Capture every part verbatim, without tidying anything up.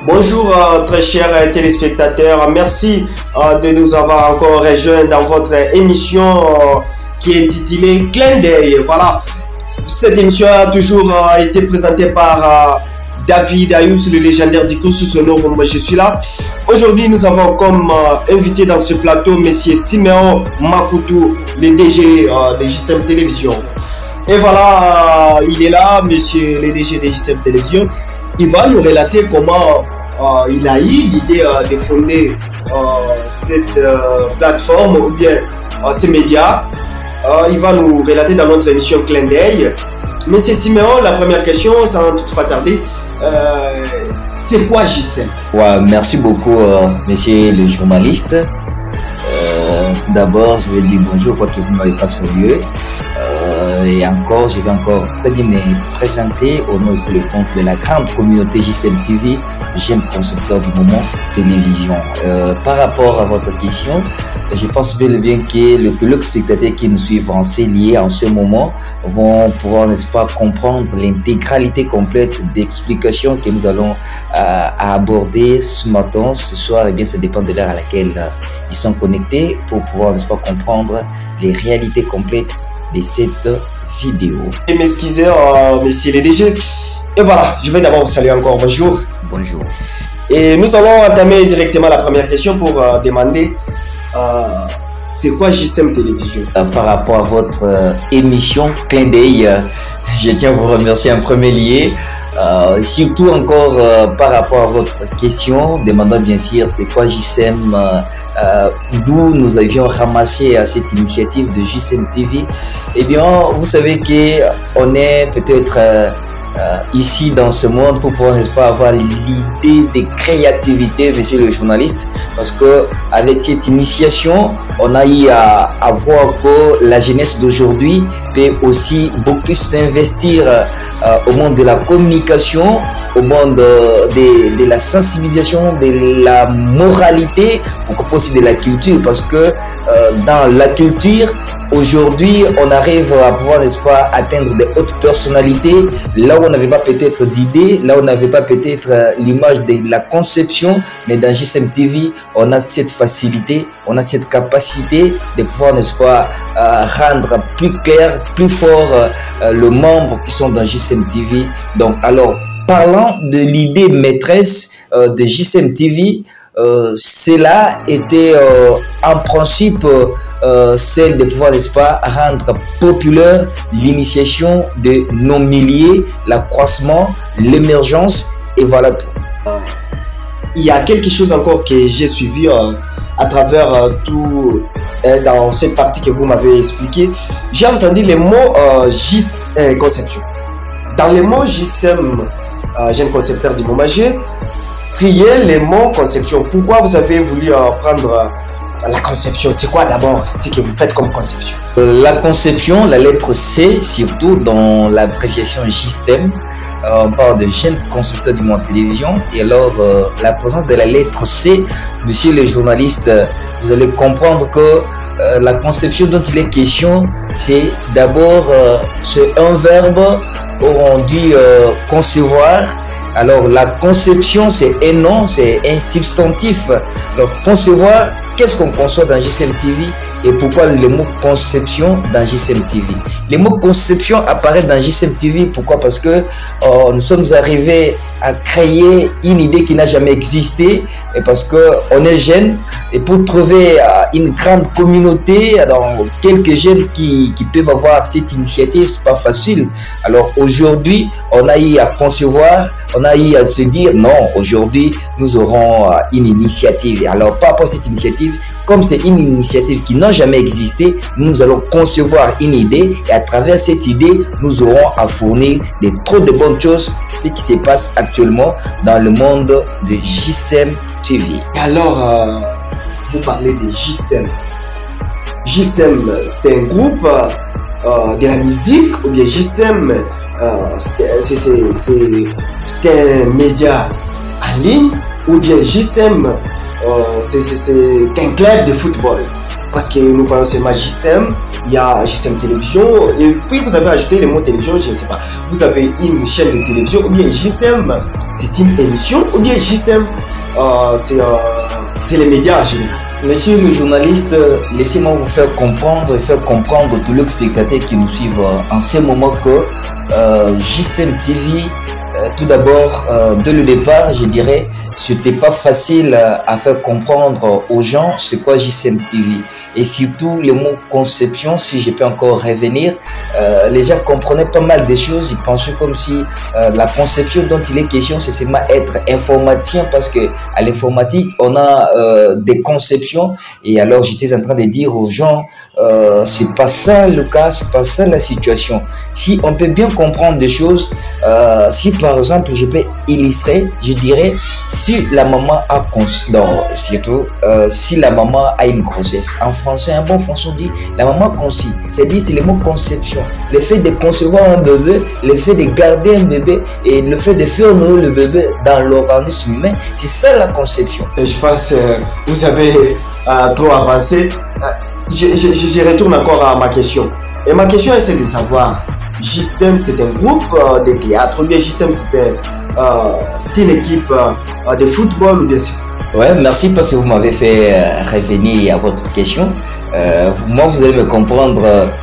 Bonjour euh, très chers euh, téléspectateurs, merci euh, de nous avoir encore rejoints dans votre émission euh, qui est intitulée Clin d'œil. Voilà, cette émission a toujours euh, été présentée par euh, David Ayous, le légendaire du cursus sonore. Moi je suis là. Aujourd'hui nous avons comme euh, invité dans ce plateau Monsieur Simeon Makutu, le D G euh, de J C M Télévision. Et voilà, euh, il est là, Monsieur le D G de J C M Télévision. Il va nous relater comment euh, il a eu l'idée euh, de fonder euh, cette euh, plateforme ou bien euh, ces médias. Euh, il va nous relater dans notre émission Clin d'œil. Monsieur Simeon, la première question, sans toutefois tarder, euh, c'est quoi J C M? Ouais, merci beaucoup, euh, monsieur le journaliste. Euh, tout d'abord, je vais dire bonjour, quoi que vous ne m'avez pas salué. Euh, et encore, je vais encore très bien me présenter au nom et pour le compte de la grande communauté J C M T V, jeune concepteur du moment télévision. Euh, par rapport à votre question, je pense bel et bien que le peu spectateurs qui nous suivent en C L I E en ce moment vont pouvoir, n'est-ce pas, comprendre l'intégralité complète d'explications que nous allons euh, aborder ce matin, ce soir. Et bien, ça dépend de l'heure à laquelle euh, ils sont connectés pour pouvoir, n'est-ce pas, comprendre les réalités complètes de cette vidéo. Et m'excuser, euh, monsieur le D G. Et voilà, je vais d'abord vous saluer encore. Bonjour. Bonjour. Et nous allons entamer directement la première question pour euh, demander euh, c'est quoi J C M Télévision? euh, Par rapport à votre euh, émission Clin d'œil, euh, je tiens à vous remercier en premier lieu. Euh, surtout encore euh, par rapport à votre question, demandant bien sûr c'est quoi J C M, euh, euh, d'où nous avions ramassé euh, cette initiative de J C M T V. Eh bien, vous savez que on est peut-être euh, euh, ici dans ce monde pour pouvoir, n'est-ce pas, avoir l'idée de créativité, monsieur le journaliste, parce que avec cette initiation, on a eu à, à voir que la jeunesse d'aujourd'hui peut aussi beaucoup plus s'investir euh, au monde de la communication, au monde euh, de, de la sensibilisation, de la moralité, pourquoi pas aussi de la culture, parce que euh, dans la culture, aujourd'hui, on arrive à pouvoir, n'est-ce pas, atteindre de hautes personnalités, là où on n'avait pas peut-être d'idées, là où on n'avait pas peut-être euh, l'image de la conception, mais dans J C M T V, on a cette facilité, on a cette capacité de pouvoir, n'est-ce pas, euh, rendre plus clair, plus fort euh, le membre qui sont dans J C M T V. Donc, alors, parlant de l'idée maîtresse euh, de J C M T V, euh, cela était euh, en principe euh, celle de pouvoir, n'est-ce pas, rendre populaire l'initiation de nos milliers, l'accroissement, l'émergence, et voilà tout. Il y a quelque chose encore que j'ai suivi euh, à travers euh, tout euh, dans cette partie que vous m'avez expliqué. J'ai entendu les mots euh, J C M, euh, conception. Dans les mots J C M, euh, jeune concepteur du moment, j'ai trié les mots conception. Pourquoi vous avez voulu euh, prendre euh, la conception? C'est quoi d'abord ce que vous faites comme conception? euh, La conception, la lettre C, surtout dans l'abréviation J C M, euh, on parle de jeune concepteur du monde télévision. Et alors, euh, la présence de la lettre C, monsieur le journaliste, euh, vous allez comprendre que euh, la conception dont il est question, c'est d'abord euh, c'est un verbe où on dit euh, concevoir. Alors, la conception, c'est un nom, c'est un substantif. Alors, concevoir, qu'est-ce qu'on conçoit dans J C M T V et pourquoi le mot conception dans J C M T V? Le mot conception apparaît dans J C M T V, pourquoi? Parce que oh, nous sommes arrivés à créer une idée qui n'a jamais existé, et parce que on est jeunes, et pour trouver uh, une grande communauté, alors quelques jeunes qui, qui peuvent avoir cette initiative, c'est pas facile. Alors aujourd'hui, on a eu à concevoir, on a eu à se dire non, aujourd'hui nous aurons uh, une initiative. Alors par rapport à cette initiative, comme c'est une initiative qui n'a jamais existé, nous allons concevoir une idée, et à travers cette idée, nous aurons à fournir de trop de bonnes choses, ce qui se passe actuellement dans le monde de J C M T V. Alors, euh, vous parlez de J C M. J C M, c'est un groupe euh, de la musique, ou bien J C M, euh, c'est un média en ligne, ou bien J C M, euh, c'est un club de football. parce que nous voyons seulement J C M, il y a J C M Télévision, et puis vous avez ajouté le mot télévision, je ne sais pas. Vous avez une chaîne de télévision, ou bien J C M, c'est une émission, ou bien J C M, euh, c'est euh, les médias en général. Monsieur le journaliste, laissez-moi vous faire comprendre et faire comprendre tous les spectateurs qui nous suivent en ce moment que euh, J C M T V, euh, tout d'abord, euh, dès le départ, je dirais, c'était pas facile à faire comprendre aux gens c'est quoi J C M T V. Et surtout, le mot conception, si je peux encore revenir, euh, les gens comprenaient pas mal des choses. Ils pensaient comme si euh, la conception dont il est question, c'est seulement être informaticien, parce que à l'informatique, on a euh, des conceptions. Et alors, j'étais en train de dire aux gens, euh, c'est pas ça le cas, c'est pas ça la situation. Si on peut bien comprendre des choses, euh, si par exemple, je peux illustrer, je dirais, si la maman a conçu, non, surtout, euh, si la maman a une grossesse, en français, un bon français dit, la maman conçue, c'est-à-dire c'est le mot conception, le fait de concevoir un bébé, le fait de garder un bébé et le fait de faire nourrir le bébé dans l'organisme humain, c'est ça la conception. Et je pense que euh, vous avez euh, trop avancé. Euh, je, je, je retourne encore à ma question. Et ma question est de savoir, J C M c'est un groupe euh, de théâtre, ou bien J C M c'est euh, une équipe euh, de football, ou bien c'est... Ouais, merci parce que vous m'avez fait euh, revenir à votre question. Euh, moi, vous allez me comprendre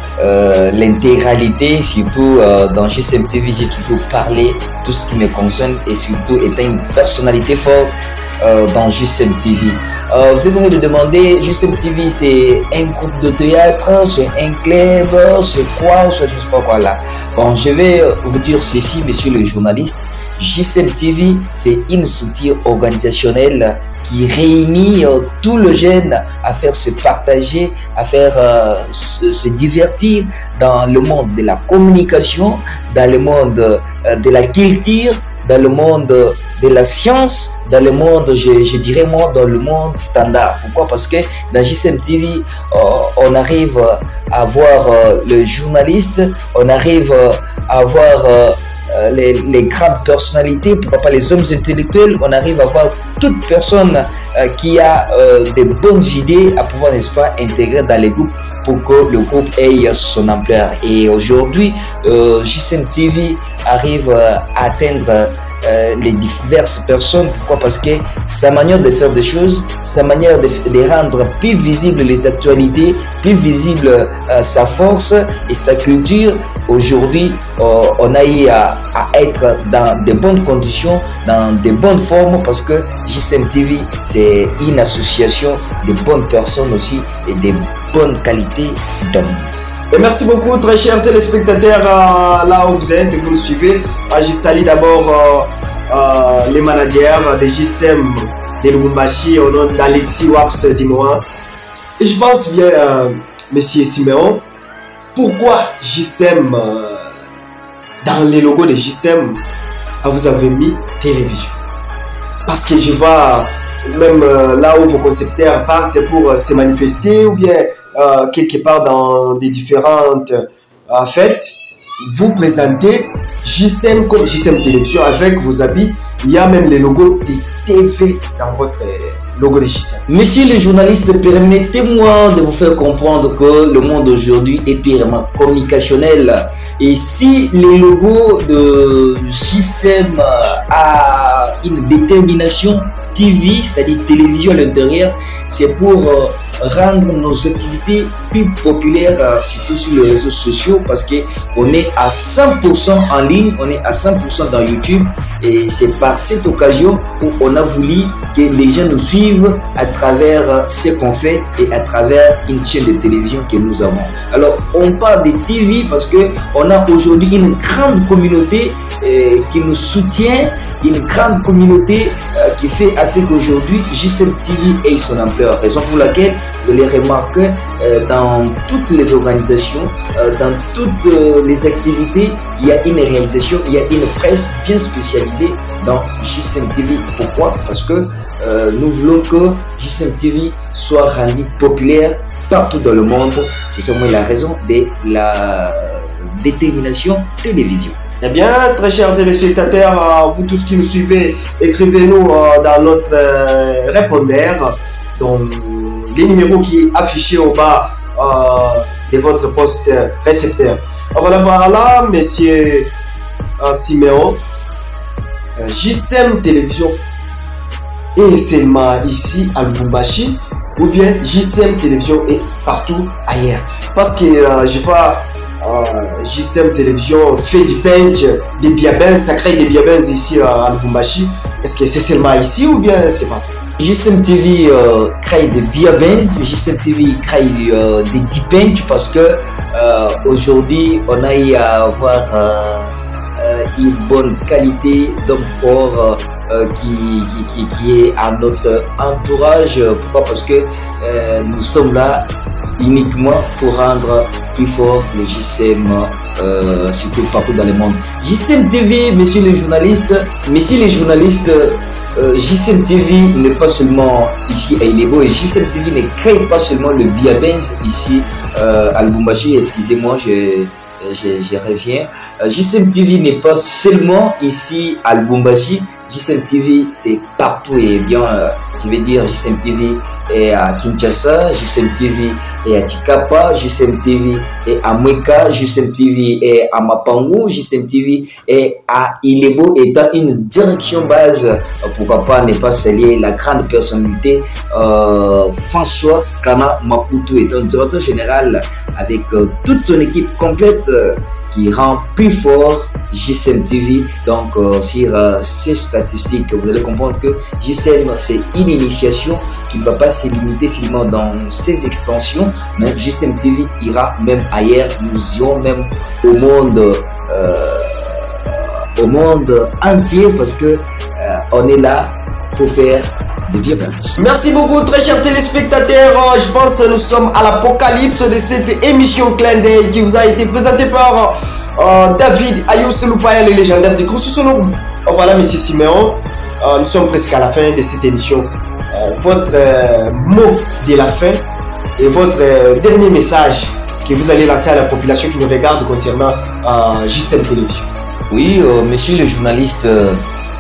euh, l'intégralité, surtout euh, dans J C M T V, j'ai toujours parlé tout ce qui me concerne et surtout étant une personnalité forte euh, dans J C M T V. Euh, vous êtes en train de demander, J C M T V, c'est un groupe de théâtre, c'est un club, c'est quoi, je ne sais pas quoi là. Bon, je vais vous dire ceci, monsieur le journaliste. J C M T V, c'est une structure organisationnelle qui réunit euh, tout le jeune à faire se partager, à faire euh, se, se divertir dans le monde de la communication, dans le monde euh, de la culture, dans le monde de la science, dans le monde, je, je dirais moi, dans le monde standard. Pourquoi? Parce que dans J C M T V, euh, on arrive à voir euh, le journaliste, on arrive à voir euh, Les, les grandes personnalités, pourquoi pas les hommes intellectuels, on arrive à voir toute personne euh, qui a euh, des bonnes idées à pouvoir, n'est-ce pas, intégrer dans les groupes pour que le groupe ait son ampleur. Et aujourd'hui, euh, J C M T V arrive euh, à atteindre euh, les diverses personnes. Pourquoi? Parce que sa manière de faire des choses, sa manière de, de rendre plus visible les actualités, plus visible euh, sa force et sa culture. Aujourd'hui, euh, on a eu à, à être dans de bonnes conditions, dans de bonnes formes, parce que J C M T V, c'est une association de bonnes personnes aussi et de bonnes qualités d'hommes. Et merci beaucoup, très chers téléspectateurs, euh, là où vous êtes, vous nous suivez. Euh, je salue d'abord euh, euh, les managers de J C M de Lubumbashi au nom d'Alexis Waps Dimoa. Et je pense bien, euh, Monsieur Siméon, pourquoi J C M, euh, dans les logos de J C M, vous avez mis télévision? Parce que je vois même euh, là où vos concepteurs partent pour euh, se manifester, ou bien euh, quelque part dans des différentes euh, fêtes, vous présentez J C M comme J C M Télévision avec vos habits. Il y a même les logos des T V dans votre logo de J C M. Monsieur le journaliste, permettez-moi de vous faire comprendre que le monde aujourd'hui est purement communicationnel. Et si le logo de J C M a une détermination T V, c'est-à-dire télévision à l'intérieur, c'est pour euh, rendre nos activités plus populaires, euh, surtout sur les réseaux sociaux, parce que on est à cent pour cent en ligne, on est à cent pour cent dans YouTube, et c'est par cette occasion où on a voulu que les gens nous suivent à travers euh, ce qu'on fait et à travers une chaîne de télévision que nous avons. Alors on parle de T V parce que on a aujourd'hui une grande communauté euh, qui nous soutient, une grande communauté euh, qui fait à ce qu'aujourd'hui J C M T V ait son ampleur, raison pour laquelle vous allez remarquer euh, dans toutes les organisations, euh, dans toutes euh, les activités, il y a une réalisation, il y a une presse bien spécialisée dans J C M T V. Pourquoi? Parce que euh, nous voulons que J C M T V soit rendu populaire partout dans le monde. C'est seulement la raison de la détermination télévision. Eh bien, très chers téléspectateurs, euh, vous tous qui nous suivez, écrivez-nous euh, dans notre euh, répondeur dans les numéros qui est affiché au bas euh, de votre poste récepteur. Voilà, voilà, monsieur euh, Siméon, euh, J C M Télévision est seulement ici à Lubumbashi, ou bien J C M Télévision est partout ailleurs. Parce que euh, je vois euh, J C M Télévision fait du bench, des biabens, ça crée des biabens ici euh, à Lubumbashi. Est-ce que c'est seulement ici ou bien c'est partout? J C M T V euh, crée des biabens, J C M T V crée euh, des deep bench parce que euh, aujourd'hui on a eu à avoir euh, euh, une bonne qualité d'homme fort euh, qui, qui, qui, qui est à notre entourage. Pourquoi? Parce que euh, nous sommes là uniquement pour rendre plus fort les J C M, euh, surtout partout dans le monde. J C M T V, messieurs les journalistes, messieurs les journalistes, euh, J C M T V n'est pas seulement ici à Ilebo, et J C M T V ne crée pas seulement le biabens ici euh, à Lubumbashi. Excusez-moi, je, je, je reviens. Euh, J C M T V n'est pas seulement ici à Lubumbashi. J C M T V c'est partout, et bien euh, je vais dire J C M T V est à Kinshasa, J C M T V est à Chikapa, J C M T V est à Mweka, J C M T V est à Mapangu, J C M T V est à Ilebo, et dans une direction base, euh, pourquoi pas ne pas saluer la grande personnalité euh, François Skana Maputo, est un directeur général avec euh, toute son équipe complète euh, qui rend plus fort J C M T V. Donc euh, sur euh, ces statistiques, vous allez comprendre que J C M c'est une initiation qui ne va pas se limiter seulement dans ses extensions, mais J C M T V ira même ailleurs. Nous irons même au monde euh, au monde entier, parce que euh, on est là pour faire des bienvenus. Merci beaucoup, très chers téléspectateurs. Je pense que nous sommes à l'apocalypse de cette émission Clin d'œil qui vous a été présentée par euh, David Ayous Lupaya, le légendaire du Gros Soussono. Voilà, monsieur Siméon, euh, nous sommes presque à la fin de cette émission. Euh, votre euh, mot de la fin et votre euh, dernier message que vous allez lancer à la population qui nous regarde concernant euh, J C M Télévision. Oui, euh, monsieur le journaliste, euh,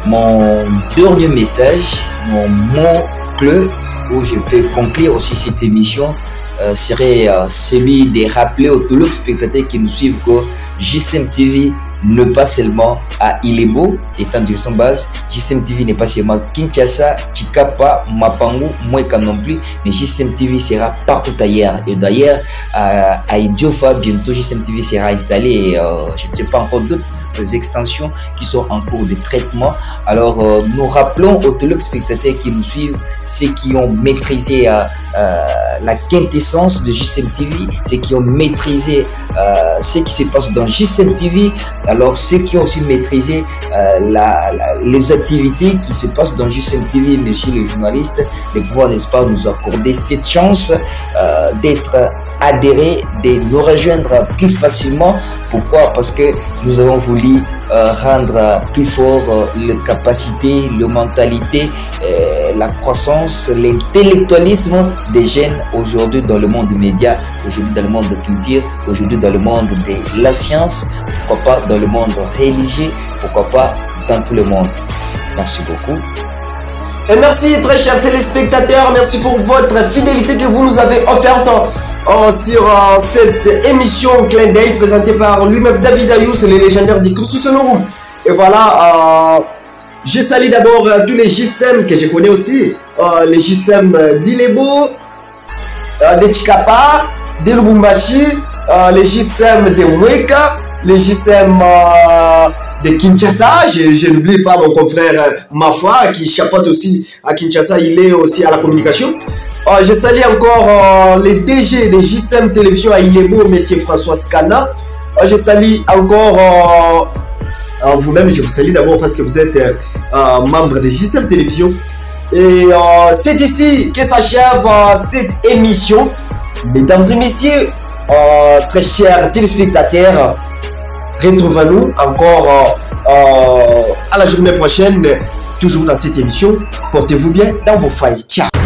mon dernier message, mon mot clé où je peux conclure aussi cette émission euh, serait euh, celui de rappeler aux tous les spectateurs qui nous suivent que J C M T V n'est pas seulement à Ilebo, étant direction base. J C M T V n'est pas seulement Kinshasa, Chikapa, Mapangu, Mweka non plus, mais J C M T V sera partout ailleurs. Et d'ailleurs, à, à Idiofa, bientôt J C M T V sera installé. Et, euh, je ne sais pas encore d'autres extensions qui sont en cours de traitement. Alors, euh, nous rappelons aux téléspectateurs qui nous suivent, ceux qui ont maîtrisé euh, euh, la quintessence de J C M T V, ceux qui ont maîtrisé euh, ce qui se passe dans J C M T V. Alors, ceux qui ont aussi maîtrisé euh, la, la, les activités qui se passent dans J C M T V, messieurs les journalistes, de pouvoir, n'est-ce pas, nous accorder cette chance euh, d'être adhérés, de nous rejoindre plus facilement. Pourquoi? Parce que nous avons voulu euh, rendre plus fort euh, les capacités, la mentalité, euh, la croissance, l'intellectualisme des jeunes aujourd'hui dans le monde des médias, aujourd'hui dans le monde de la culture, aujourd'hui dans le monde de la science, pourquoi pas dans le monde religieux, pourquoi pas dans tout le monde. Merci beaucoup. Et merci très chers téléspectateurs, merci pour votre fidélité que vous nous avez offerte euh, sur euh, cette émission Clin d'œil présentée par lui-même David Ayous, le légendaire du Gros Soussono. Et voilà, euh, je salue d'abord euh, tous les J C M que je connais aussi, euh, les J C M d'Ilebo, euh, de Chikapa, de Lubumbashi, euh, les J C M de Mweka, les J C M euh, de Kinshasa. Je, je n'oublie pas mon confrère euh, Mafwa qui chapeaute aussi à Kinshasa, il est aussi à la communication. Euh, je salue encore euh, les D G de J C M Télévision à Ilebo, monsieur François Skana. Euh, je salue encore euh, euh, vous-même, je vous salue d'abord parce que vous êtes euh, membre de J C M Télévision. Et euh, c'est ici que s'achève euh, cette émission. Mesdames et messieurs, euh, très chers téléspectateurs, retrouvons-nous encore euh, euh, à la journée prochaine, toujours dans cette émission. Portez-vous bien dans vos foyers. Ciao.